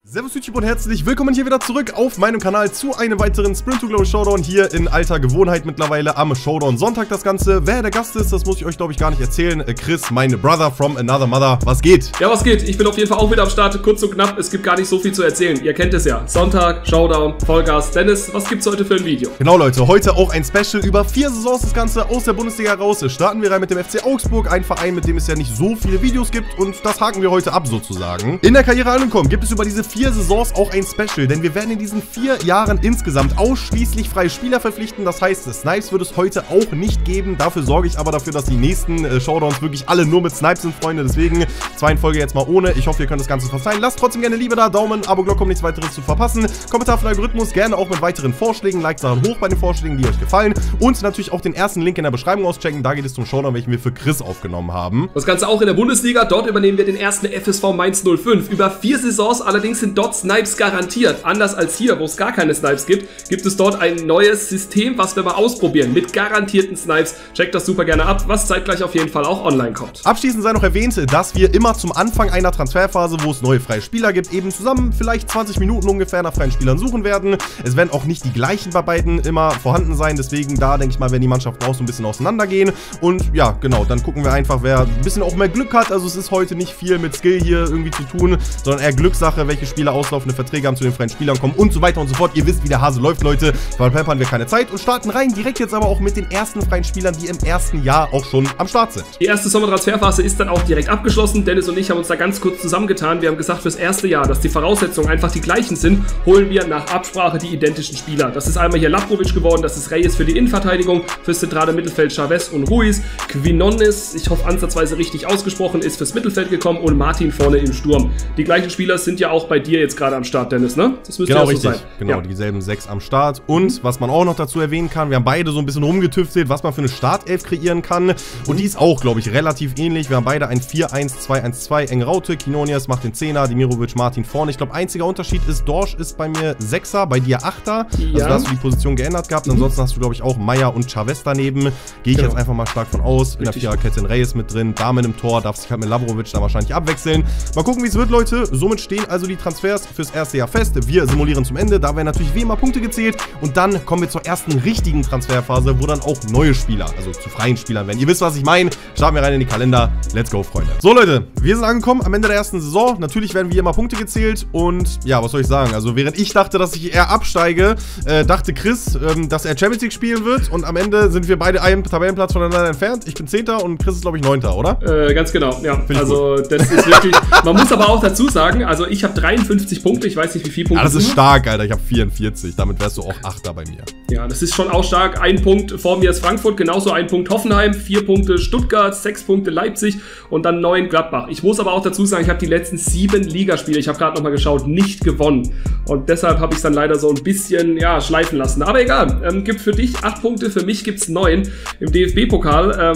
Servus YouTube und herzlich willkommen hier wieder zurück auf meinem Kanal zu einem weiteren Sprint to Glory Showdown hier in alter Gewohnheit mittlerweile am Showdown Sonntag das Ganze. Wer der Gast ist, das muss ich euch glaube ich gar nicht erzählen. Chris, meine Brother from another mother. Was geht? Ja, was geht? Ich bin auf jeden Fall auch wieder am Start. Kurz und knapp, es gibt gar nicht so viel zu erzählen. Ihr kennt es ja. Sonntag, Showdown, Vollgas. Dennis, was gibt's heute für ein Video? Genau Leute, heute auch ein Special über 4 Saisons das Ganze aus der Bundesliga raus. Starten wir rein mit dem FC Augsburg, ein Verein, mit dem es ja nicht so viele Videos gibt und das haken wir heute ab sozusagen. In der Karriere angekommen gibt es über diese 4 Saisons auch ein Special, denn wir werden in diesen 4 Jahren insgesamt ausschließlich freie Spieler verpflichten. Das heißt, Snipes wird es heute auch nicht geben. Dafür sorge ich aber dafür, dass die nächsten Showdowns wirklich alle nur mit Snipes sind, Freunde. Deswegen 2 in Folge jetzt mal ohne. Ich hoffe, ihr könnt das Ganze verzeihen. Lasst trotzdem gerne Liebe da, Daumen, Abo, Glocke, um nichts weiteres zu verpassen. Kommentar für den Algorithmus, gerne auch mit weiteren Vorschlägen. Like-Sachen hoch bei den Vorschlägen, die euch gefallen. Und natürlich auch den ersten Link in der Beschreibung auschecken. Da geht es zum Showdown, welchen wir für Chris aufgenommen haben. Das Ganze auch in der Bundesliga. Dort übernehmen wir den ersten FSV Mainz 05. Über 4 Saisons allerdings sind dort Snipes garantiert. Anders als hier, wo es gar keine Snipes gibt, gibt es dort ein neues System, was wir mal ausprobieren. Mit garantierten Snipes. Checkt das super gerne ab, was zeitgleich auf jeden Fall auch online kommt. Abschließend sei noch erwähnt, dass wir immer zum Anfang einer Transferphase, wo es neue freie Spieler gibt, eben zusammen vielleicht 20 Minuten ungefähr nach freien Spielern suchen werden. Es werden auch nicht die gleichen bei beiden immer vorhanden sein. Deswegen da, denke ich mal, werden die Mannschaften auch so ein bisschen auseinandergehen. Und ja, genau, dann gucken wir einfach, wer ein bisschen auch mehr Glück hat. Also es ist heute nicht viel mit Skill hier irgendwie zu tun, sondern eher Glückssache, welche Spieler auslaufende Verträge haben, zu den freien Spielern kommen und so weiter und so fort. Ihr wisst, wie der Hase läuft, Leute. Weil haben wir keine Zeit und starten rein direkt jetzt aber auch mit den ersten freien Spielern, die im ersten Jahr auch schon am Start sind. Die erste Sommertransferphase ist dann auch direkt abgeschlossen. Dennis und ich haben uns da ganz kurz zusammengetan. Wir haben gesagt, fürs erste Jahr, dass die Voraussetzungen einfach die gleichen sind, holen wir nach Absprache die identischen Spieler. Das ist einmal hier Labrovic geworden, das ist Reyes für die Innenverteidigung, fürs zentrale Mittelfeld Chavez und Ruiz. Quinones, ich hoffe ansatzweise richtig ausgesprochen, ist fürs Mittelfeld gekommen und Martin vorne im Sturm. Die gleichen Spieler sind ja auch bei dir jetzt gerade am Start, Dennis, ne? Das müsste genau, ja so sein. Genau, ja. Dieselben 6 am Start. Und was man auch noch dazu erwähnen kann, wir haben beide so ein bisschen rumgetüftelt, was man für eine Startelf kreieren kann. Und die ist auch, glaube ich, relativ ähnlich. Wir haben beide ein 4-1-2-1-2, enge Raute. Quinones macht den 10er, Dimirovic, Martin vorne. Ich glaube, einziger Unterschied ist, Dorsch ist bei mir 6er, bei dir 8er. Ja. Also da hast du die Position geändert gehabt. Ansonsten hast du, glaube ich, auch Meyer und Chavez daneben. Gehe ich jetzt einfach mal stark von aus. In der Viererkette in Reyes mit drin. Damen im Tor, darf sich halt mit Labrovic da wahrscheinlich abwechseln. Mal gucken, wie es wird, Leute. Somit stehen also die Transfers fürs erste Jahr fest. Wir simulieren zum Ende. Da werden natürlich wie immer Punkte gezählt. Und dann kommen wir zur ersten richtigen Transferphase, wo dann auch neue Spieler, also zu freien Spielern werden. Ihr wisst, was ich meine. Starten wir rein in die Kalender. Let's go, Freunde. So, Leute, wir sind angekommen am Ende der ersten Saison. Natürlich werden wie immer Punkte gezählt. Und ja, was soll ich sagen? Also während ich dachte, dass ich eher absteige, dachte Chris, dass er Champions League spielen wird. Und am Ende sind wir beide einen Tabellenplatz voneinander entfernt. Ich bin 10. und Chris ist, glaube ich, 9. oder? Ganz genau, ja. Also das ist wirklich, man muss aber auch dazu sagen, also ich habe 53 Punkte. Ich weiß nicht, wie viele Punkte. Ja, das ist stark, Alter. Ich habe 44. Damit wärst du auch 8. bei mir. Ja, das ist schon auch stark. 1 Punkt vor mir ist Frankfurt, genauso 1 Punkt Hoffenheim, 4 Punkte Stuttgart, 6 Punkte Leipzig und dann 9 Gladbach. Ich muss aber auch dazu sagen, ich habe die letzten 7 Ligaspiele, ich habe gerade nochmal geschaut, nicht gewonnen. Und deshalb habe ich es dann leider so ein bisschen, ja, schleifen lassen. Aber egal, gibt für dich 8 Punkte, für mich gibt es 9 im DFB-Pokal.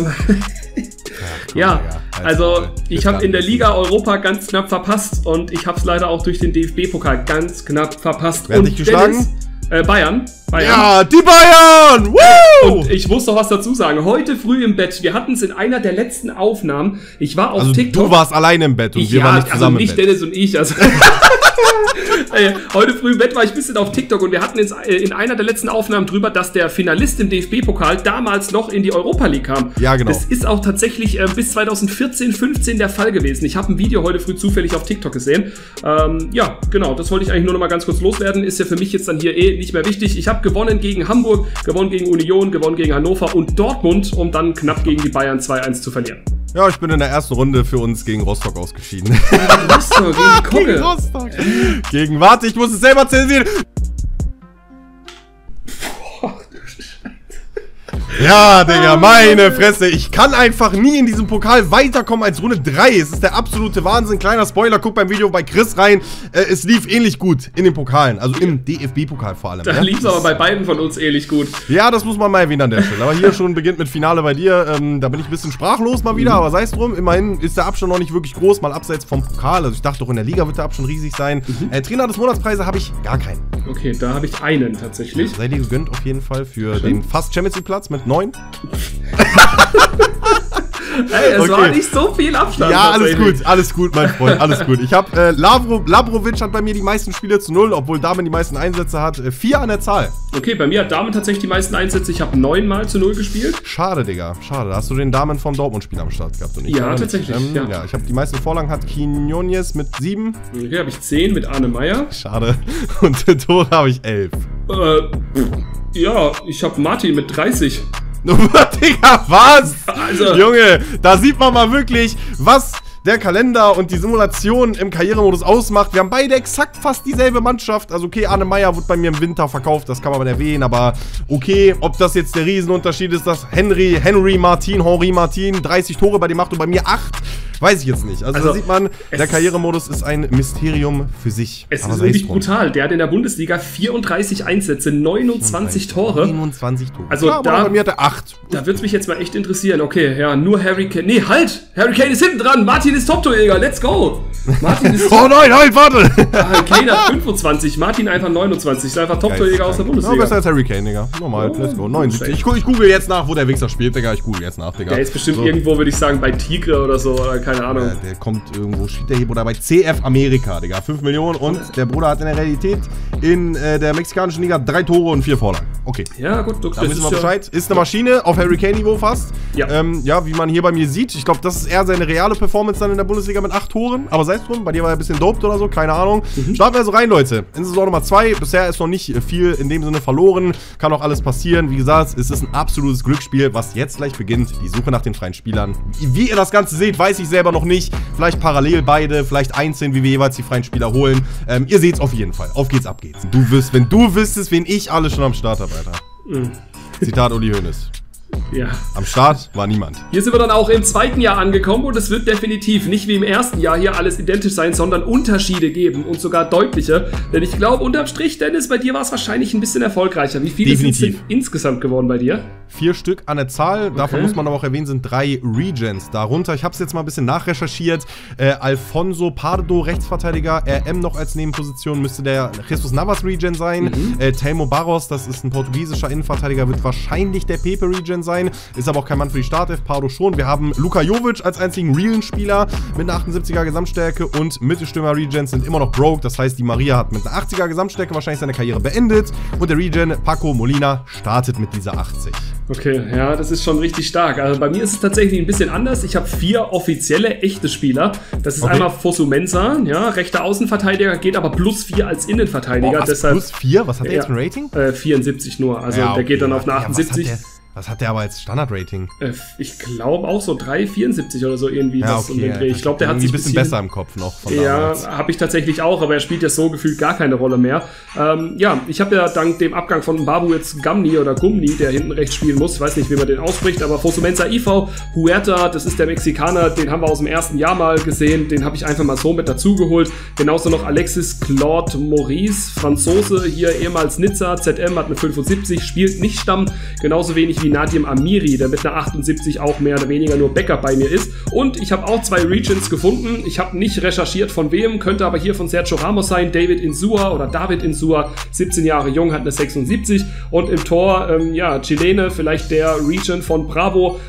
Ja, also ich habe in der Liga Europa ganz knapp verpasst und ich habe es leider auch durch den DFB-Pokal ganz knapp verpasst. Wer hat dich geschlagen? Bayern. Ja, die Bayern! Woo! Und ich muss noch was dazu sagen. Heute früh im Bett, wir hatten es in einer der letzten Aufnahmen. Ich war auf TikTok. Du warst alleine im Bett und wir waren nicht zusammen im Bett. Nicht Dennis und ich. Also heute früh im Bett war ich ein bisschen auf TikTok und wir hatten in einer der letzten Aufnahmen drüber, dass der Finalist im DFB-Pokal damals noch in die Europa League kam. Ja, genau. Das ist auch tatsächlich bis 2014, 15 der Fall gewesen. Ich habe ein Video heute früh zufällig auf TikTok gesehen. Ja, genau, das wollte ich eigentlich nur noch mal ganz kurz loswerden. Ist ja für mich jetzt dann hier nicht mehr wichtig. Ich habe gewonnen gegen Hamburg, gewonnen gegen Union, gewonnen gegen Hannover und Dortmund, um dann knapp gegen die Bayern 2-1 zu verlieren. Ja, ich bin in der ersten Runde für uns gegen Rostock ausgeschieden. Gegen Rostock, gegen Kogge. Gegen Rostock. Warte, ich muss es selber zensieren. Ja, Digga, meine Fresse. Ich kann einfach nie in diesem Pokal weiterkommen als Runde 3. Es ist der absolute Wahnsinn. Kleiner Spoiler, guck beim Video bei Chris rein. Es lief ähnlich gut in den Pokalen, also im DFB-Pokal vor allem. Da lief es aber bei beiden von uns ähnlich gut. Ja, das muss man mal erwähnen an der Stelle. Aber hier schon beginnt mit Finale bei dir. Da bin ich ein bisschen sprachlos mal wieder, aber sei es drum. Immerhin ist der Abstand noch nicht wirklich groß, mal abseits vom Pokal. Also ich dachte doch, in der Liga wird der Abstand riesig sein. Trainer des Monatspreise habe ich gar keinen. Okay, da habe ich einen tatsächlich. Sei dir gegönnt auf jeden Fall für den fast Champions League Platz mit 9. Ey, es war nicht so viel Abstand. Ja, alles gut, mein Freund, alles gut. Ich habe Labrovic hat bei mir die meisten Spiele zu 0, obwohl Damen die meisten Einsätze hat. 4 an der Zahl. Okay, bei mir hat Damen tatsächlich die meisten Einsätze. Ich habe 9 Mal zu 0 gespielt. Schade, Digga, schade. Da hast du den Damen vom Dortmund-Spiel am Start gehabt. Und ja, tatsächlich. Ja, ich habe die meisten Vorlagen, hat Quinones mit 7. Okay, habe ich 10 mit Arne Meyer. Schade. Und Tore habe ich 11. Ja, ich habe Martin mit 30. Digga, was? Also, Junge, da sieht man mal wirklich, was der Kalender und die Simulation im Karrieremodus ausmacht. Wir haben beide exakt fast dieselbe Mannschaft. Also okay, Arne Meyer wurde bei mir im Winter verkauft, das kann man mal erwähnen. Aber okay, ob das jetzt der Riesenunterschied ist, dass Henry Martin 30 Tore bei dem macht und bei mir 8, weiß ich jetzt nicht. Also da sieht man, der Karrieremodus ist ein Mysterium für sich. Es ist wirklich brutal. Der hat in der Bundesliga 34 Einsätze, 29 Tore. 29 Tore. Also ja, bei mir hat er 8. Da würde es mich jetzt mal echt interessieren. Okay, ja, nur Harry Kane. Nee, halt! Harry Kane ist hinten dran. Martin ist Top-Torjäger. Let's go! Martin ist oh nein, halt, warte! Kane hat 25, Martin einfach 29. Ist einfach Top-Torjäger aus der Bundesliga. Ja, besser als Harry Kane, Digga. Normal, let's go. 79. Ich google jetzt nach, wo der Wichser spielt, Digga. Ich google jetzt nach, Digga. Der ist bestimmt irgendwo, würde ich sagen, bei Tigre oder so. Oder keine Ahnung. Der kommt irgendwo, spielt der hier, oder bei CF Amerika, Digga. 5 Millionen und der Bruder hat in der Realität in der mexikanischen Liga 3 Tore und 4 Vorlagen. Okay. Ja, gut, da wissen wir Bescheid. Ist eine Maschine auf Harry Kane-Niveau fast. Ja. Ja, wie man hier bei mir sieht. Ich glaube, das ist eher seine reale Performance dann in der Bundesliga mit 8 Toren. Aber sei es drum, bei dir war er ein bisschen doped oder so, keine Ahnung. Starten wir also rein, Leute. In Saison Nummer 2. Bisher ist noch nicht viel in dem Sinne verloren. Kann auch alles passieren. Wie gesagt, es ist ein absolutes Glücksspiel, was jetzt gleich beginnt. Die Suche nach den freien Spielern. Wie ihr das Ganze seht, weiß ich selber noch nicht. Vielleicht parallel beide, vielleicht einzeln, wie wir jeweils die freien Spieler holen. Ihr seht es auf jeden Fall. Auf geht's, ab geht's. Wenn du wüsstest, wen ich alle schon am Start habe, Alter. Zitat Uli Hoeneß. Ja. Am Start war niemand. Hier sind wir dann auch im zweiten Jahr angekommen und es wird definitiv nicht wie im ersten Jahr hier alles identisch sein, sondern Unterschiede geben und sogar deutliche. Denn ich glaube, unterm Strich, Dennis, bei dir war es wahrscheinlich ein bisschen erfolgreicher. Wie viele sind es insgesamt geworden bei dir? 4 Stück an der Zahl. Davon muss man aber auch erwähnen, sind 3 Regents darunter. Ich habe es jetzt mal ein bisschen nachrecherchiert. Alfonso Pardo, Rechtsverteidiger. RM noch als Nebenposition müsste der Jesus Navas Regen sein. Telmo Barros, das ist ein portugiesischer Innenverteidiger, wird wahrscheinlich der Pepe Regen sein. Ist aber auch kein Mann für die Startelf. Pardo schon. Wir haben Luka Jovic als einzigen realen Spieler mit einer 78er Gesamtstärke und Mittelstürmer Regents sind immer noch broke. Das heißt, die Maria hat mit einer 80er Gesamtstärke wahrscheinlich seine Karriere beendet und der Regen Paco Molina startet mit dieser 80. Okay, ja, das ist schon richtig stark. Also bei mir ist es tatsächlich ein bisschen anders. Ich habe 4 offizielle, echte Spieler. Das ist einmal Fosu Mensah, ja, rechter Außenverteidiger, geht aber +4 als Innenverteidiger. Deshalb, +4? Was hat der jetzt für ein Rating? 74 nur, also ja, okay. Der geht dann auf eine 78. Was hat der aber als Standard-Rating? Ich glaube auch so 3,74 oder so irgendwie. Ja, okay, um den Dreh. Ich glaube, der hat sich ein bisschen besser im Kopf noch. Von ja, habe ich tatsächlich auch, aber er spielt jetzt so gefühlt gar keine Rolle mehr. Ja, ich habe ja dank dem Abgang von Babu jetzt Gumni oder Gumni, der hinten rechts spielen muss. Ich weiß nicht, wie man den ausspricht, aber Fosu Mensah IV, Huerta, das ist der Mexikaner, den haben wir aus dem ersten Jahr mal gesehen. Den habe ich einfach mal so mit dazugeholt. Genauso noch Alexis Claude Maurice, Franzose, hier ehemals Nizza, ZM, hat eine 75, spielt nicht Stamm, genauso wenig wie Nadim Amiri, der mit einer 78 auch mehr oder weniger nur Backup bei mir ist. Und ich habe auch 2 Regents gefunden. Ich habe nicht recherchiert von wem, könnte aber hier von Sergio Ramos sein, David Insua, 17 Jahre jung, hat eine 76. Und im Tor, ja, Chilene, vielleicht der Regent von Bravo,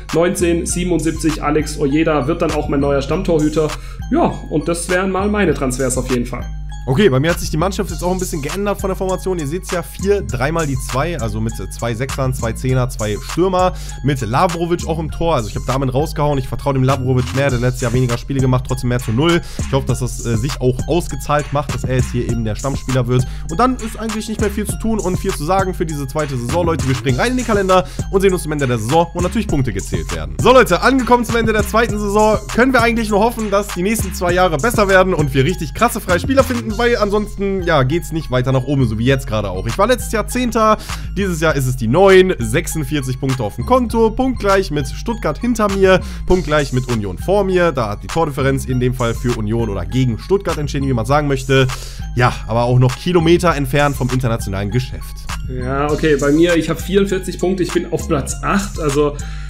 1977, Alex Ojeda, wird dann auch mein neuer Stammtorhüter. Ja, und das wären mal meine Transfers auf jeden Fall. Okay, bei mir hat sich die Mannschaft jetzt auch ein bisschen geändert von der Formation. Ihr seht es ja, 4, 3 die 2, also mit 2 Sechsern, 2 Zehner, 2 Stürmer, mit Labrovic auch im Tor. Also ich habe damit rausgehauen, ich vertraue dem Labrovic mehr, der letztes Jahr weniger Spiele gemacht, trotzdem mehr zu 0. Ich hoffe, dass das sich auch ausgezahlt macht, dass er jetzt hier eben der Stammspieler wird. Und dann ist eigentlich nicht mehr viel zu tun und viel zu sagen für diese zweite Saison, Leute. Wir springen rein in den Kalender und sehen uns zum Ende der Saison, wo natürlich Punkte gezählt werden. So Leute, angekommen zum Ende der zweiten Saison, können wir eigentlich nur hoffen, dass die nächsten 2 Jahre besser werden und wir richtig krasse freie Spieler finden, weil ansonsten, ja, geht's nicht weiter nach oben, so wie jetzt gerade auch. Ich war letztes Jahr 10. Dieses Jahr ist es die 9, 46 Punkte auf dem Konto, punktgleich mit Stuttgart hinter mir, punktgleich mit Union vor mir. Da hat die Tordifferenz in dem Fall für Union oder gegen Stuttgart entschieden, wie man sagen möchte. Ja, aber auch noch Kilometer entfernt vom internationalen Geschäft. Ja, okay, bei mir, ich habe 44 Punkte, ich bin auf Platz 8, also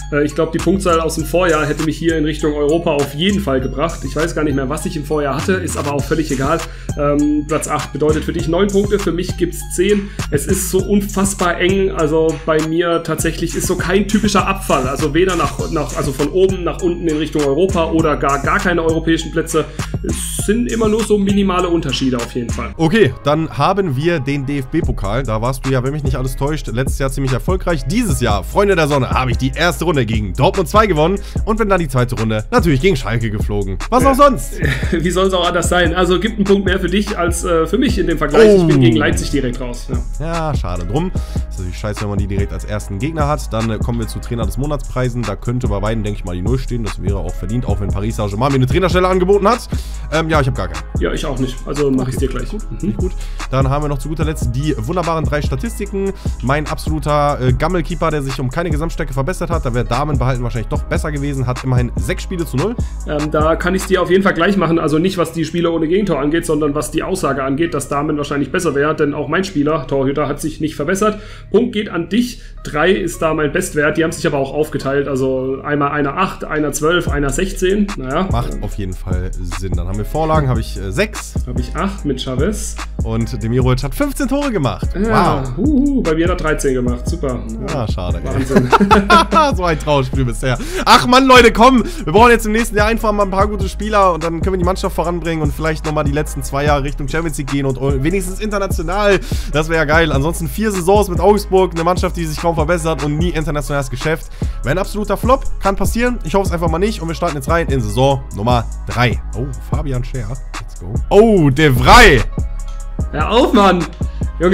Ich glaube, die Punktzahl aus dem Vorjahr hätte mich hier in Richtung Europa auf jeden Fall gebracht. Ich weiß gar nicht mehr, was ich im Vorjahr hatte, ist aber auch völlig egal. Platz 8 bedeutet für dich 9 Punkte, für mich gibt es 10. Es ist so unfassbar eng, also bei mir tatsächlich ist so kein typischer Abfall. Also weder also von oben nach unten in Richtung Europa oder gar keine europäischen Plätze. Es sind immer nur so minimale Unterschiede auf jeden Fall. Okay, dann haben wir den DFB-Pokal. Da warst du ja, wenn mich nicht alles täuscht, letztes Jahr ziemlich erfolgreich. Dieses Jahr, Freunde der Sonne, habe ich die erste Runde gegen Dortmund 2 gewonnen und bin dann die zweite Runde natürlich gegen Schalke geflogen. Was auch sonst? Wie soll es auch anders sein? Also gibt einen Punkt mehr für dich als für mich in dem Vergleich. Ich bin gegen Leipzig direkt raus. Ja, schade drum. Ist natürlich scheiße, wenn man die direkt als ersten Gegner hat. Dann kommen wir zu Trainer des Monatspreisen. Da könnte bei beiden, denke ich mal, die 0 stehen. Das wäre auch verdient, auch wenn Paris Saint-Germain mir eine Trainerstelle angeboten hat. Ja, ich habe gar keinen. Ja, ich auch nicht. Also mache ich es dir gleich. Gut. Gut. Dann haben wir noch zu guter Letzt die wunderbaren 3 Statistiken. Mein absoluter Gammelkeeper, der sich um keine Gesamtstärke verbessert hat. Da wäre Damen behalten wahrscheinlich doch besser gewesen. Hat immerhin 6 Spiele zu 0. Da kann ich es dir auf jeden Fall gleich machen. Also nicht, was die Spiele ohne Gegentor angeht, sondern was die Aussage angeht, dass Damen wahrscheinlich besser wäre. Denn auch mein Spieler, Torhüter, hat sich nicht verbessert. Punkt geht an dich. 3 ist da mein Bestwert. Die haben sich aber auch aufgeteilt. Also einmal einer 8, einer 12, einer 16. Naja. Macht auf jeden Fall Sinn. Dann haben wir Vorlagen, habe ich 6. Habe ich 8 mit Chavez. Und Demirovic hat 15 Tore gemacht. Ja, wow. Bei mir hat er 13 gemacht. Super. Ja, schade. Wahnsinn. So ein Trauerspiel bisher. Ach Mann, Leute, komm. Wir brauchen jetzt im nächsten Jahr einfach mal ein paar gute Spieler und dann können wir die Mannschaft voranbringen und vielleicht nochmal die letzten 2 Jahre Richtung Champions League gehen und wenigstens international. Das wäre ja geil. Ansonsten 4 Saisons mit Augsburg, eine Mannschaft, die sich kaum verbessert und nie internationales Geschäft. Wäre ein absoluter Flop. Kann passieren. Ich hoffe es einfach mal nicht. Und wir starten jetzt rein in Saison Nummer 3. Oh, Fabian Scher. Let's go. Oh, De Vrij. Hör auf, Mann! Junge!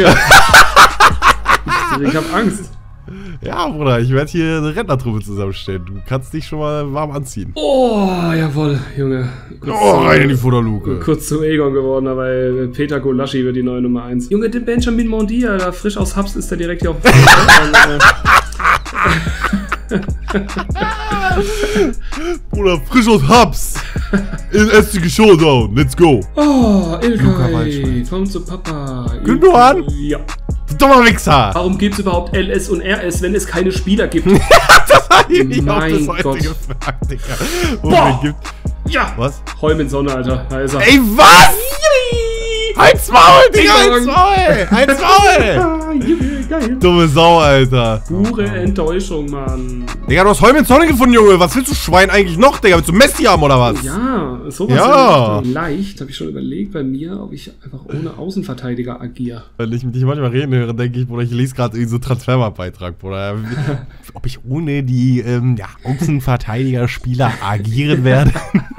Ich hab Angst. Ja, Bruder, ich werde hier eine Rentnertruppe zusammenstellen. Du kannst dich schon mal warm anziehen. Oh, jawohl, Junge. Rein in die Futterluke. Kurz zum Egon geworden, aber Peter Gulaschi wird die neue Nummer 1. Junge, den Benjamin Mondi, Alter, frisch aus Hubs ist der direkt hier auf dem Bruder, frisch aus Hubs. In Essige Showdown. Let's go. Oh, Ilkay, komm zu Papa. Gündogan? Ja. Du dummer Wichser. Warum gibt es überhaupt LS und RS, wenn es keine Spieler gibt? Das habe ich mich auch bis heute Gott. gefragt, Digga. Boah. Gibt... Ja. Was? Heumann Sonne, Alter. Da ist er. Ey, was? Halt's Maul, Digga, halt's Maul! Halt's Maul! Geil. Dumme Sau, Alter. Pure Enttäuschung, Mann. Digga, du hast Heumann Sonne gefunden, Junge. Was willst du Schwein eigentlich noch, Digga? Willst du Messi haben oder was? Ja, sowas. Ja. Leicht, habe ich schon überlegt bei mir, ob ich einfach ohne Außenverteidiger agiere. Wenn ich dich manchmal reden höre, denke ich, Bruder, ich lese gerade irgendwie so Transfermarkt-Beitrag, Bruder. Ob ich ohne die Außenverteidiger-Spieler agieren werde.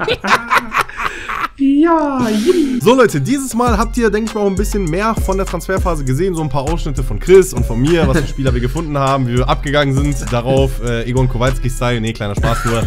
Ja, yippie. So Leute, dieses Mal habt ihr, denke ich mal, auch ein bisschen mehr von der Transferphase gesehen. So ein paar Ausschnitte von Chris und von mir, was für Spieler wir gefunden haben, wie wir abgegangen sind darauf. Egon Kowalski-Style, nee, kleiner Spaß nur.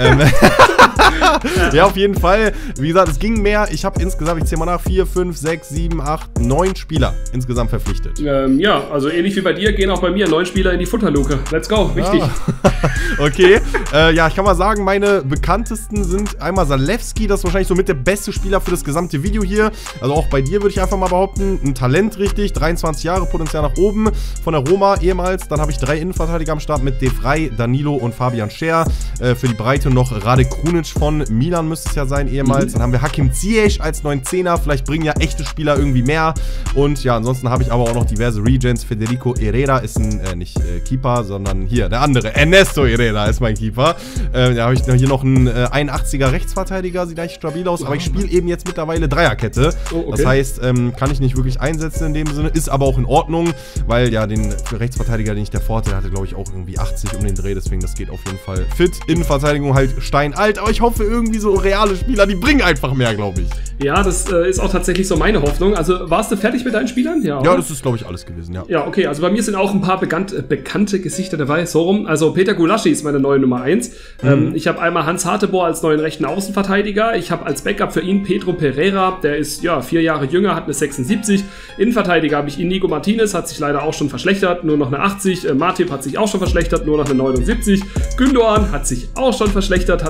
Ja, auf jeden Fall. Wie gesagt, es ging mehr. Ich habe insgesamt, ich zähle mal nach, 4, 5, 6, 7, 8, 9 Spieler insgesamt verpflichtet. Ja, also ähnlich wie bei dir gehen auch bei mir 9 Spieler in die Futterluke. Let's go, wichtig. Ja. Okay, ja, ich kann mal sagen, meine bekanntesten sind einmal Zalewski, das ist wahrscheinlich so mit der beste Spieler für das gesamte Video hier. Also auch bei dir würde ich einfach mal behaupten, ein Talent richtig, 23 Jahre, Potenzial nach oben, von der Roma ehemals. Dann habe ich 3 Innenverteidiger am Start mit De Vrij, Danilo und Fabian Scher. Für die Breite noch Rade Krunic von Milan müsste es ja sein ehemals. Dann haben wir Hakim Ziyech als 9 Zehner, vielleicht bringen ja echte Spieler irgendwie mehr. Und ja, ansonsten habe ich aber auch noch diverse Regents. Federico Herrera ist ein, nicht Keeper, sondern hier, der andere, Ernesto Herrera ist mein Keeper. Da habe ich hier noch einen 81er Rechtsverteidiger, sieht eigentlich stabil aus, aber ich spiele eben jetzt mittlerweile Dreierkette. Oh, okay. Das heißt, kann ich nicht wirklich einsetzen in dem Sinne, ist aber auch in Ordnung, weil ja den Rechtsverteidiger, den ich davor hatte, hatte glaube ich auch irgendwie 80 um den Dreh, deswegen das geht auf jeden Fall fit. Innenverteidigung halt steinalt, aber ich hoffe irgendwie so reale Spieler, die bringen einfach mehr, glaube ich. Ja, das ist auch tatsächlich so meine Hoffnung. Also warst du fertig mit deinen Spielern? Ja, ja, das ist glaube ich alles gewesen, ja. Ja, okay, also bei mir sind auch ein paar bekannte Gesichter dabei, so rum. Also Peter Gulaschi ist meine neue Nummer 1. Ich habe einmal Hans Hartebohr als neuen rechten Außenverteidiger. Ich habe als Backup für ihn Pedro Pereira, der ist ja 4 Jahre jünger, hat eine 76. Innenverteidiger habe ich Inigo Martinez, hat sich leider auch schon verschlechtert, nur noch eine 80. Matip hat sich auch schon verschlechtert, nur noch eine 79. Gündogan hat sich auch schon verschlechtert, hat nur noch eine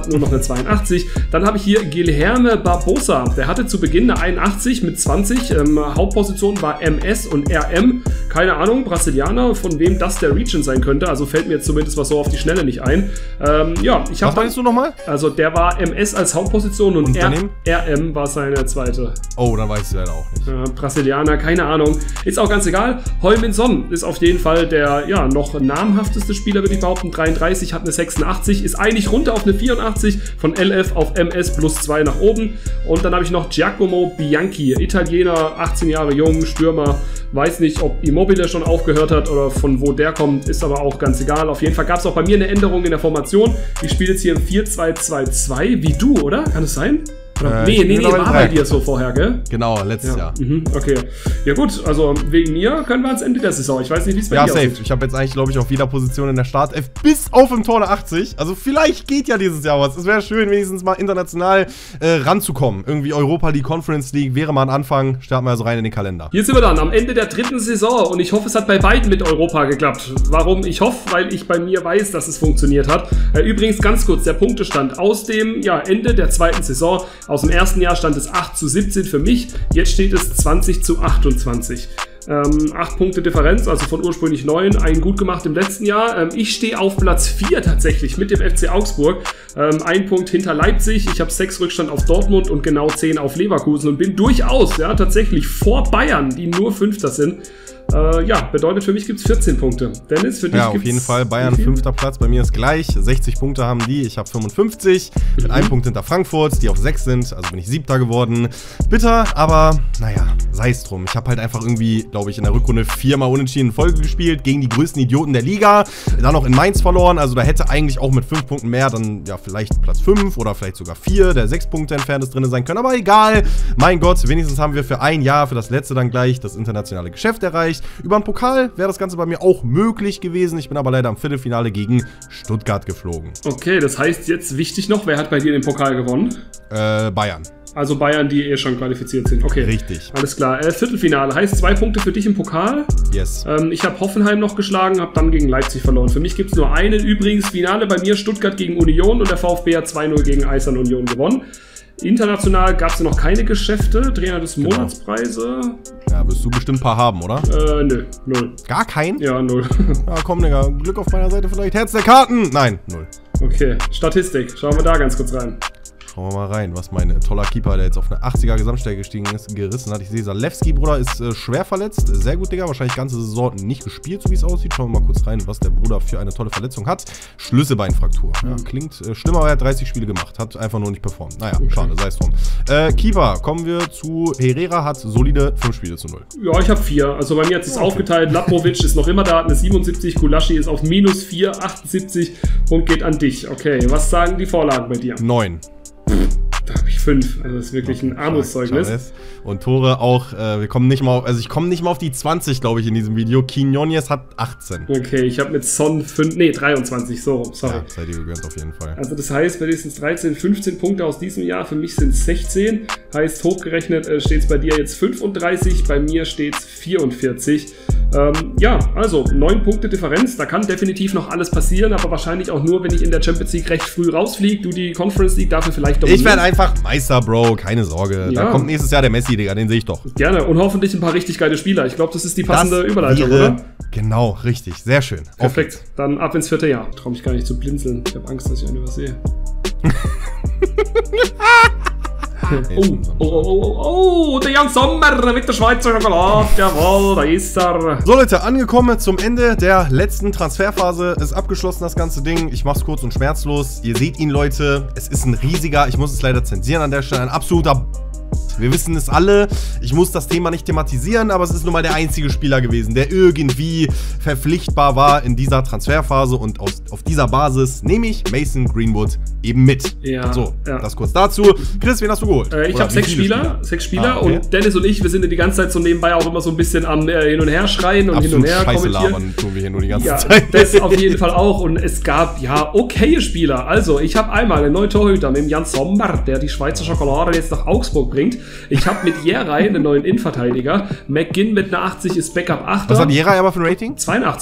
82. Dann habe ich hier Guilherme Barbosa. Der hatte zu Beginn eine 81 mit 20. Hauptposition war MS und RM. Keine Ahnung, Brasilianer, von wem das der Region sein könnte. Also fällt mir jetzt zumindest was so auf die Schnelle nicht ein. Ja, ich habe. Was meinst du nochmal? Also der war MS als Hauptposition und RM war seine zweite. Oh, dann weiß ich leider auch nicht. Brasilianer, keine Ahnung. Ist auch ganz egal. Heung-min Son ist auf jeden Fall der ja noch namhafteste Spieler, würde ich behaupten. 33, hat eine 86, ist eigentlich runter auf eine 84, von LF auf MS plus 2 nach oben. Und dann habe ich noch Giacomo Bianchi, Italiener, 18 Jahre jung, Stürmer. Weiß nicht, ob Immobile schon aufgehört hat oder von wo der kommt, ist aber auch ganz egal. Auf jeden Fall gab es auch bei mir eine Änderung in der Formation. Ich spiele jetzt hier im 4-2-2-2, wie du, oder? Kann es sein? Nee, war bei dir so vorher, gell? Genau, letztes Jahr. Okay. Ja gut, also wegen mir können wir ans Ende der Saison. Ich weiß nicht, wie es bei dir aussieht. Ja, safe. Ich habe jetzt eigentlich, glaube ich, auf jeder Position in der Startelf bis auf im Tor 80. Also vielleicht geht ja dieses Jahr was. Es wäre schön, wenigstens mal international ranzukommen. Irgendwie Europa League, Conference League wäre mal ein Anfang. Starten wir also rein in den Kalender. Hier sind wir dann am Ende der 3. Saison und ich hoffe, es hat bei beiden mit Europa geklappt. Warum? Ich hoffe, weil ich bei mir weiß, dass es funktioniert hat. Übrigens ganz kurz, der Punktestand aus dem Ende der 2. Saison. Aus dem ersten Jahr stand es 8:17 für mich, jetzt steht es 20:28. 8 Punkte Differenz, also von ursprünglich 9, einen gut gemacht im letzten Jahr. Ich stehe auf Platz 4 tatsächlich mit dem FC Augsburg. 1 Punkt hinter Leipzig, ich habe 6 Rückstand auf Dortmund und genau 10 auf Leverkusen und bin durchaus tatsächlich vor Bayern, die nur 5. sind. Bedeutet für mich gibt es 14 Punkte. Dennis, für dich gibt's auf jeden Fall. Bayern 5. Platz, bei mir ist gleich. 60 Punkte haben die, ich habe 55. Mit 1 Punkt hinter Frankfurt, die auf 6 sind. Also bin ich 7. geworden. Bitter, aber naja, sei es drum. Ich habe halt einfach irgendwie, glaube ich, in der Rückrunde 4-mal unentschieden in Folge gespielt. Gegen die größten Idioten der Liga. Dann noch in Mainz verloren. Also da hätte eigentlich auch mit 5 Punkten mehr dann vielleicht Platz 5 oder vielleicht sogar 4, der 6 Punkte entfernt ist, drin sein können. Aber egal. Mein Gott, wenigstens haben wir für ein Jahr, für das letzte dann gleich, das internationale Geschäft erreicht. Über einen Pokal wäre das Ganze bei mir auch möglich gewesen. Ich bin aber leider im Viertelfinale gegen Stuttgart geflogen. Okay, das heißt jetzt wichtig noch, wer hat bei dir den Pokal gewonnen? Bayern. Also Bayern, die schon qualifiziert sind. Okay. Richtig. Alles klar. Viertelfinale heißt 2 Punkte für dich im Pokal. Yes. Ich habe Hoffenheim noch geschlagen, habe dann gegen Leipzig verloren. Für mich gibt es nur einen. Übrigens, Finale bei mir Stuttgart gegen Union und der VfB hat 2-0 gegen Eisern Union gewonnen. International gab es noch keine Geschäfte, Trainer des Monatspreise. Ja, wirst du bestimmt ein paar haben, oder? Nö, 0. Gar keinen? Ja, 0. Ja, komm, Digga, Glück auf meiner Seite vielleicht. Herz der Karten! Nein, 0. Okay, Statistik. Schauen wir da ganz kurz rein. Schauen wir mal rein, was mein toller Keeper, der jetzt auf eine 80er Gesamtstärke gestiegen ist, gerissen hat. Ich sehe, Zalewski, Bruder, ist schwer verletzt. Sehr gut, Digga. Wahrscheinlich ganze Saison nicht gespielt, so wie es aussieht. Schauen wir mal kurz rein, was der Bruder für eine tolle Verletzung hat. Schlüsselbeinfraktur. Ja, klingt schlimmer, aber er hat 30 Spiele gemacht. Hat einfach nur nicht performt. Naja, schade, sei es drum. Keeper, kommen wir zu Herrera, hat solide 5 Spiele zu 0. Ja, ich habe 4. Also bei mir hat es aufgeteilt. Laprovic ist noch immer da, hat eine 77. Gulaschi ist auf -4, 78. Punkt geht an dich. Okay, was sagen die Vorlagen bei dir? 9. Da habe ich 5. Also das ist wirklich ein Armutszeugnis. Und Tore auch, wir kommen nicht mal auf, also ich komme nicht mal auf die 20, glaube ich, in diesem Video. Quinones hat 18. Okay, ich habe mit Son 23, so rum, sorry. Ja, seid ihr gegönnt auf jeden Fall. Also das heißt, bei dir sind es 13, 15 Punkte aus diesem Jahr, für mich sind es 16. Heißt, hochgerechnet steht es bei dir jetzt 35, bei mir steht es 44. Also 9 Punkte Differenz, da kann definitiv noch alles passieren, aber wahrscheinlich auch nur, wenn ich in der Champions League recht früh rausfliege, du die Conference League dafür vielleicht dominierst. Ich werde einfach Meister, Bro, keine Sorge. Ja. Da kommt nächstes Jahr der Messi, Digga, den sehe ich doch. Gerne und hoffentlich ein paar richtig geile Spieler. Ich glaube, das ist die passende Überleitung, oder? Genau, richtig, sehr schön. Perfekt, dann ab ins 4. Jahr. Traue mich gar nicht zu blinzeln, ich habe Angst, dass ich einen übersehe. Der Jan Sommer mit der Schweizer Schokolade. Jawohl, da ist er. So Leute, angekommen zum Ende der letzten Transferphase. Ist abgeschlossen das ganze Ding. Ich mach's kurz und schmerzlos. Ihr seht ihn, Leute. Es ist ein riesiger, ich muss es leider zensieren an der Stelle, ein absoluter... Wir wissen es alle, ich muss das Thema nicht thematisieren, aber es ist nun mal der einzige Spieler gewesen, der irgendwie verpflichtbar war in dieser Transferphase und auf dieser Basis nehme ich Mason Greenwood eben mit. Ja, so, das kurz dazu. Chris, wen hast du geholt? Ich habe 6 Spieler, okay. Und Dennis und ich, wir sind die ganze Zeit so nebenbei auch immer so ein bisschen am Hin und Her schreien und absolut hin und her Scheiße kommentieren. Labern tun wir hier nur die ganze Zeit. Das auf jeden Fall auch und es gab okaye Spieler. Also, ich habe einmal einen neuen Torhüter mit dem Jan Sommer, der die Schweizer Schokolade jetzt nach Augsburg bringt. Ich habe mit Jerai einen neuen Innenverteidiger. McGinn mit einer 80 ist Backup 8. Was hat Jerai aber für ein Rating? 82.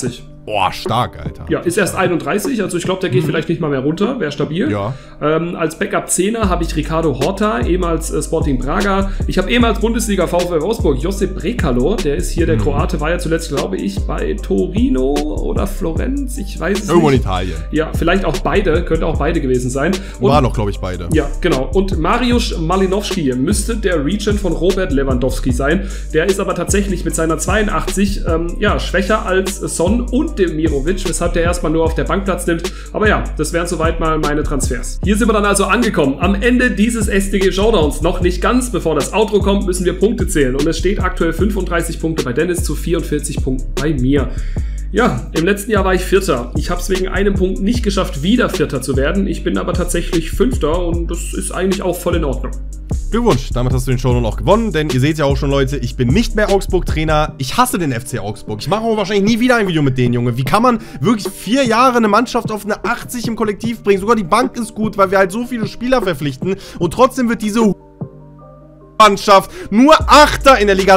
Boah, stark, Alter. Ja, ist erst 31, also ich glaube, der geht vielleicht nicht mal mehr runter, wäre stabil. Ja. Als Backup-Zehner habe ich Ricardo Horta, ehemals Sporting Braga. Ich habe ehemals Bundesliga VfL Wolfsburg, Josip Brekalo, der ist hier, der Kroate, war ja zuletzt, glaube ich, bei Torino oder Florenz, ich weiß es nicht. Irgendwo in Italien. Ja, vielleicht auch beide, könnte auch beide gewesen sein. Und, war noch, glaube ich, beide. Ja, genau. Und Mariusz Malinowski müsste der Regent von Robert Lewandowski sein. Der ist aber tatsächlich mit seiner 82 schwächer als Son und Demirovic, weshalb der erstmal nur auf der Bank Platz nimmt. Aber ja, das wären soweit mal meine Transfers. Hier sind wir dann also angekommen. Am Ende dieses STG Showdowns. Noch nicht ganz, bevor das Outro kommt, müssen wir Punkte zählen. Und es steht aktuell 35 Punkte bei Dennis zu 44 Punkten bei mir. Ja, im letzten Jahr war ich Vierter. Ich habe es wegen einem Punkt nicht geschafft, wieder Vierter zu werden. Ich bin aber tatsächlich Fünfter und das ist eigentlich auch voll in Ordnung. Glückwunsch, damit hast du den Showdown auch gewonnen, denn ihr seht ja auch schon, Leute, ich bin nicht mehr Augsburg-Trainer. Ich hasse den FC Augsburg. Ich mache auch wahrscheinlich nie wieder ein Video mit denen, Junge. Wie kann man wirklich 4 Jahre eine Mannschaft auf eine 80 im Kollektiv bringen? Sogar die Bank ist gut, weil wir halt so viele Spieler verpflichten und trotzdem wird diese Mannschaft nur Achter in der Liga.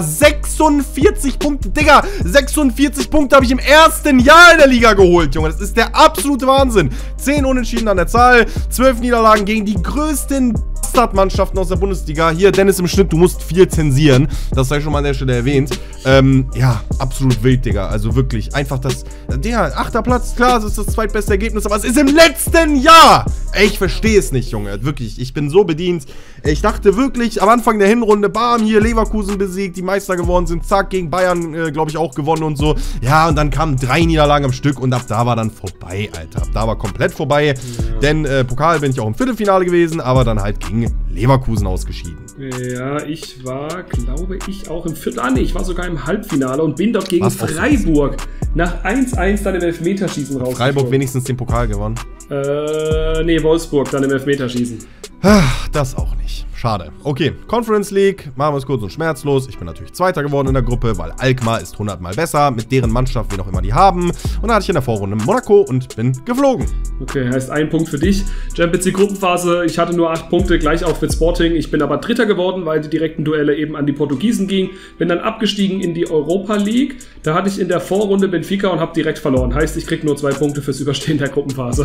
46 Punkte, Digga. 46 Punkte habe ich im ersten Jahr in der Liga geholt, Junge. Das ist der absolute Wahnsinn. 10 Unentschieden an der Zahl, 12 Niederlagen gegen die größten Mannschaften aus der Bundesliga. Hier, Dennis, im Schnitt, du musst viel zensieren. Das sei schon mal an der Stelle erwähnt. Ja, absolut wild, Digga. Also wirklich, einfach das, der 8. Platz, klar, das ist das zweitbeste Ergebnis, aber es ist im letzten Jahr. Ey, ich verstehe es nicht, Junge. Wirklich, ich bin so bedient. Ich dachte wirklich, am Anfang der Hinrunde, bam, hier Leverkusen besiegt, die Meister geworden sind, zack, gegen Bayern, glaube ich, auch gewonnen und so. Ja, und dann kamen 3 Niederlagen am Stück und ab da war dann vorbei, Alter. Ab da war komplett vorbei, denn Pokal bin ich auch im Viertelfinale gewesen, aber dann halt gegen Leverkusen ausgeschieden. Ja, ich war, glaube ich, auch im Viertel. Ich war sogar im Halbfinale und bin dort gegen Freiburg nach 1-1 dann im Elfmeterschießen raus. Freiburg wenigstens den Pokal gewonnen? Nee, Wolfsburg dann im Elfmeterschießen. Das auch nicht. Schade. Okay, Conference League, machen wir es kurz und schmerzlos. Ich bin natürlich Zweiter geworden in der Gruppe, weil Alkmaar ist 100-mal besser, mit deren Mannschaft, wen auch immer die haben. Und da hatte ich in der Vorrunde Monaco und bin geflogen. Okay, heißt ein Punkt für dich. Champions League Gruppenphase, ich hatte nur 8 Punkte, gleich auf mit Sporting. Ich bin aber Dritter geworden, weil die direkten Duelle eben an die Portugiesen gingen. Bin dann abgestiegen in die Europa League. Da hatte ich in der Vorrunde Benfica und habe direkt verloren. Heißt, ich kriege nur 2 Punkte fürs Überstehen der Gruppenphase.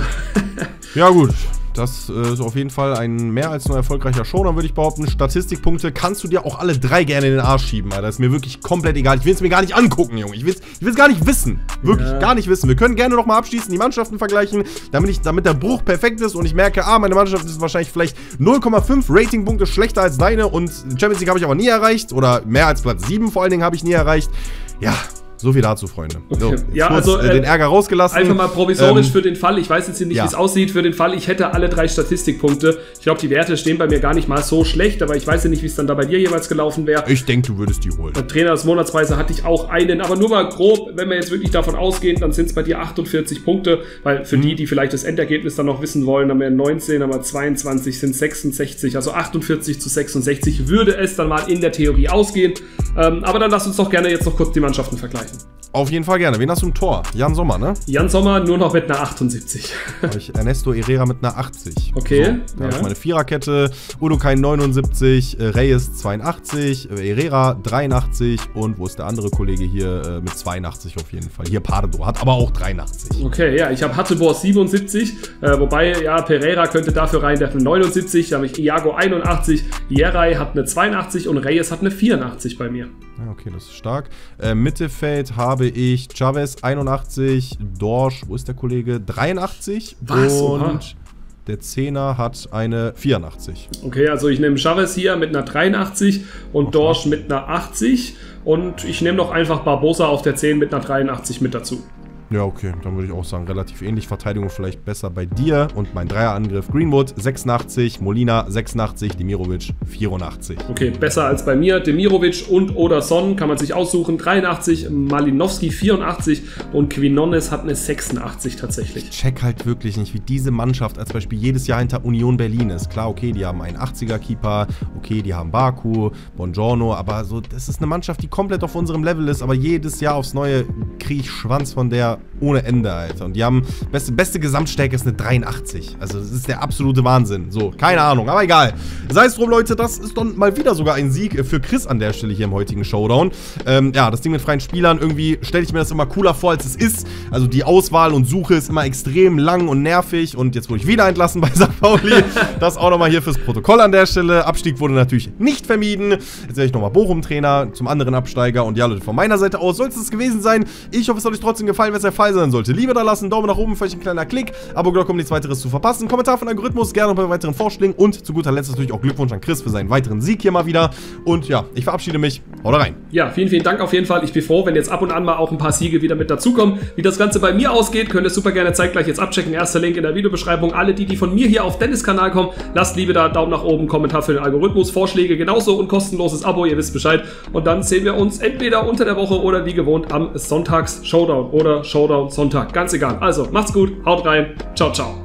Ja gut, das ist auf jeden Fall ein mehr als nur erfolgreicher Showdown, würde ich behaupten. Statistikpunkte kannst du dir auch alle 3 gerne in den Arsch schieben, Alter. Das ist mir wirklich komplett egal. Ich will es mir gar nicht angucken, Junge. Ich will es gar nicht wissen. Wirklich, gar nicht wissen. Wir können gerne noch mal abschließen, die Mannschaften vergleichen, damit der Bruch perfekt ist und ich merke, meine Mannschaft ist wahrscheinlich vielleicht 0,5 Ratingpunkte schlechter als deine und Champions League habe ich aber nie erreicht oder mehr als Platz 7 vor allen Dingen habe ich nie erreicht. Ja, so viel dazu, Freunde. Okay. So, ja, also den Ärger rausgelassen. Einfach mal provisorisch für den Fall. Ich weiß jetzt nicht, wie es aussieht. Für den Fall, ich hätte alle 3 Statistikpunkte. Ich glaube, die Werte stehen bei mir gar nicht mal so schlecht, aber ich weiß ja nicht, wie es dann da bei dir jeweils gelaufen wäre. Ich denke, du würdest die holen. Trainer des Monatspreise hatte ich auch einen, aber nur mal grob, wenn wir jetzt wirklich davon ausgehen, dann sind es bei dir 48 Punkte, weil für die vielleicht das Endergebnis dann noch wissen wollen, haben wir 19, aber 22 sind 66, also 48 zu 66 würde es dann mal in der Theorie ausgehen. Aber dann lass uns doch gerne jetzt noch kurz die Mannschaften vergleichen. Auf jeden Fall gerne. Wen hast du im Tor? Jan Sommer, ne? Jan Sommer nur noch mit einer 78. Habe ich Ernesto Herrera mit einer 80. Okay. So, da habe ich meine Viererkette. Udokai 79, Reyes 82, Herrera 83 und wo ist der andere Kollege hier mit 82 auf jeden Fall? Hier Pardo hat aber auch 83. Okay, ja, ich habe Hattebor 77, wobei, ja, Pereira könnte dafür rein, der hat eine 79, da habe ich Iago 81, Jerai hat eine 82 und Reyes hat eine 84 bei mir. Ja, okay, das ist stark. Mittelfeld habe ich Chavez 81, Dorsch, wo ist der Kollege? 83. Was? Und der Zehner hat eine 84. Okay, also ich nehme Chavez hier mit einer 83 und Dorsch mit einer 80 und ich nehme doch einfach Barbosa auf der 10 mit einer 83 mit dazu. Ja, okay, dann würde ich auch sagen, relativ ähnlich. Verteidigung vielleicht besser bei dir. Und mein Dreierangriff Greenwood 86, Molina 86, Demirovic 84. Okay, besser als bei mir. Demirovic und oder Son kann man sich aussuchen. 83, Malinowski 84 und Quinones hat eine 86 tatsächlich. Ich check halt wirklich nicht, wie diese Mannschaft als Beispiel jedes Jahr hinter Union Berlin ist. Klar, okay, die haben einen 80er-Keeper, okay, die haben Baku, Bongiorno, aber so, das ist eine Mannschaft, die komplett auf unserem Level ist, aber jedes Jahr aufs Neue kriege ich Schwanz von der ohne Ende, Alter. Und die haben, beste Gesamtstärke ist eine 83. Also das ist der absolute Wahnsinn. So, keine Ahnung, aber egal. Sei es drum, Leute, das ist dann mal wieder sogar ein Sieg für Chris an der Stelle hier im heutigen Showdown. Ja, das Ding mit freien Spielern, irgendwie stelle ich mir das immer cooler vor, als es ist. Also die Auswahl und Suche ist immer extrem lang und nervig. Und jetzt wurde ich wieder entlassen bei St. Pauli. Das auch nochmal hier fürs Protokoll an der Stelle. Abstieg wurde natürlich nicht vermieden. Jetzt werde ich nochmal Bochum-Trainer zum anderen Absteiger. Und ja, Leute, von meiner Seite aus soll es das gewesen sein. Ich hoffe, es hat euch trotzdem gefallen, wenn es der Fall sein sollte. Liebe da lassen, Daumen nach oben, für euch ein kleiner Klick. Abo-Glocke, um nichts weiteres zu verpassen. Kommentar von Algorithmus, gerne noch bei weiteren Vorschlägen. Und zu guter Letzt natürlich auch Glückwunsch an Chris für seinen weiteren Sieg hier mal wieder. Und ja, ich verabschiede mich. Haut rein. Ja, vielen, vielen Dank auf jeden Fall. Ich bin froh, wenn jetzt ab und an mal auch ein paar Siege wieder mit dazukommen. Wie das Ganze bei mir ausgeht, könnt ihr super gerne zeitgleich jetzt abchecken. Erster Link in der Videobeschreibung. Alle die von mir hier auf Dennis Kanal kommen, lasst Liebe da, Daumen nach oben, Kommentar für den Algorithmus, Vorschläge genauso und kostenloses Abo, ihr wisst Bescheid. Und dann sehen wir uns entweder unter der Woche oder wie gewohnt am Sonntags-Showdown oder Showdown Sonntag. Ganz egal. Also, macht's gut, haut rein. Ciao, ciao.